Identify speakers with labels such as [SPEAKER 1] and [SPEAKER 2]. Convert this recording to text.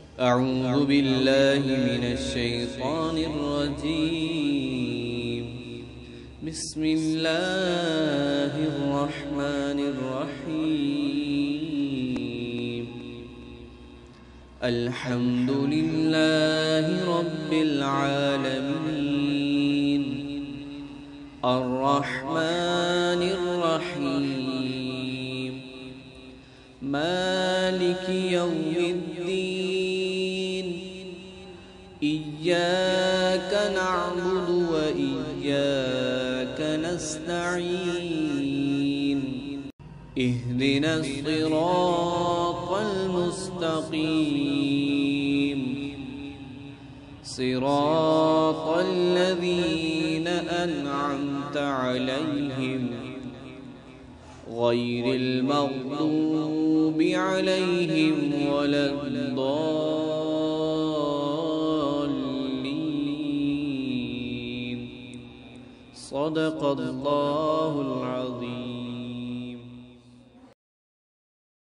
[SPEAKER 1] أعوذ بالله من الشيطان الرجيم. بسم الله الرحمن الرحيم. الحمد لله رب العالمين الرحمن الرحيم مالك يوم الدين إياك نعبد وإياك نستعين اهدنا الصراط المستقيم صراط الذين أنعمت عليهم غير المغضوب عليهم ولا الضالين. صدق الله العظيم.